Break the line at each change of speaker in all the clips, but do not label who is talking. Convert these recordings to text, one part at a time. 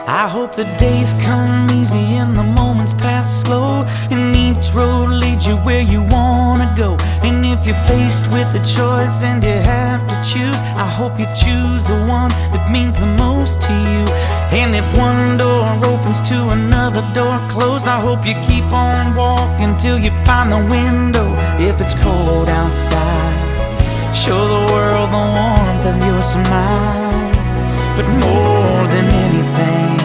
I hope the days come easy and the moments pass slow, and each road leads you where you wanna go. And if you're faced with a choice and you have to choose, I hope you choose the one that means the most to you. And if one door opens to another door closed, I hope you keep on walking till you find the window. If it's cold outside, show the world the warmth of your smile. But more than anything,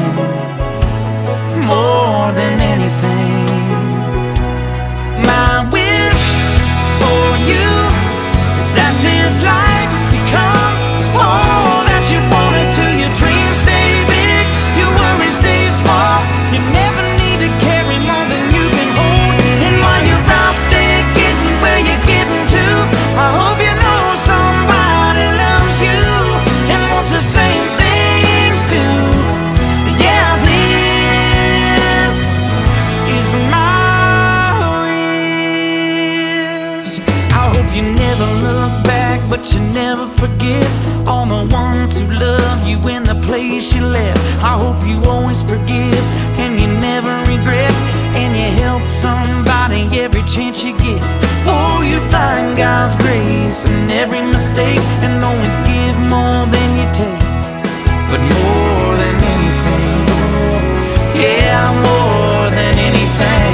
more than anything, my wish for you is that this life becomes all that you want it to. Your dreams stay big, your worries stay small. You never need to carry more than you can hold. And while you're out there getting where you're getting to, I hope you know somebody loves you and wants the same things too. Yeah, this is my wish. I hope you never look back, but you never forget all the ones who love you in the place you left. I hope you always forgive and you never regret, and you help somebody every chance you get. Oh, you find God's grace in every mistake, and always give more than you take. But more than anything, yeah, more than anything,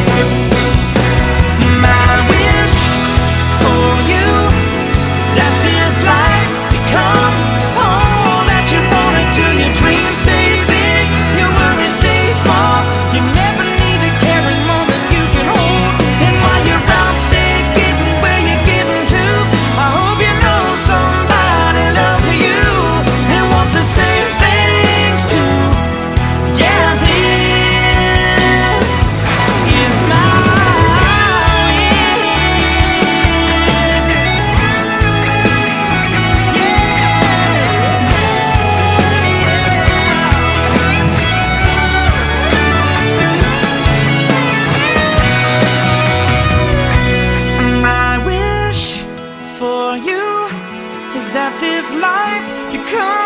my wish for you is that this life becomes all that you want it to. Your dreams stay big, your worries stay small. You never need to carry more than you can hold. And while you're out there getting where you're getting to, I hope you know somebody loves you and wants the same things too. Yeah, this is my wish. My wish for you is that this life becomes